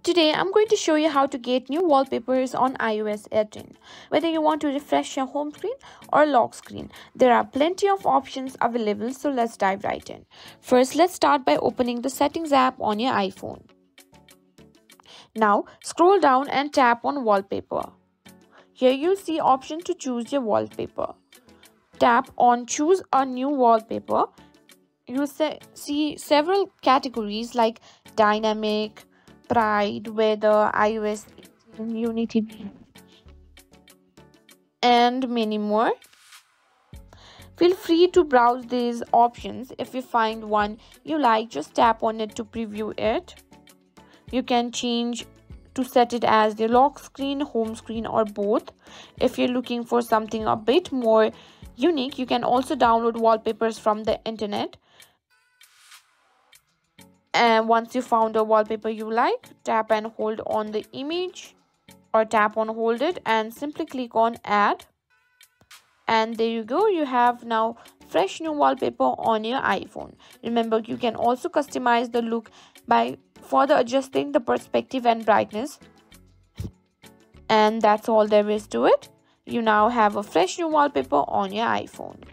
Today, I'm going to show you how to get new wallpapers on iOS 18. Whether you want to refresh your home screen or lock screen, there are plenty of options available, so let's dive right in. First, let's start by opening the Settings app on your iPhone. Now, scroll down and tap on Wallpaper. Here you'll see option to choose your wallpaper. Tap on Choose a New Wallpaper. You'll see several categories like Dynamic, Pride, Weather, iOS 18, Unity, and many more. Feel free to browse these options. If you find one you like, just tap on it to preview it. You can change to set it as the lock screen, home screen, or both. If you're looking for something a bit more unique, you can also download wallpapers from the internet. And once you found a wallpaper you like, tap and hold on the image or tap on hold it and simply click on add. And there you go, you have now fresh new wallpaper on your iPhone. Remember, you can also customize the look by further adjusting the perspective and brightness. And that's all there is to it. You now have a fresh new wallpaper on your iPhone.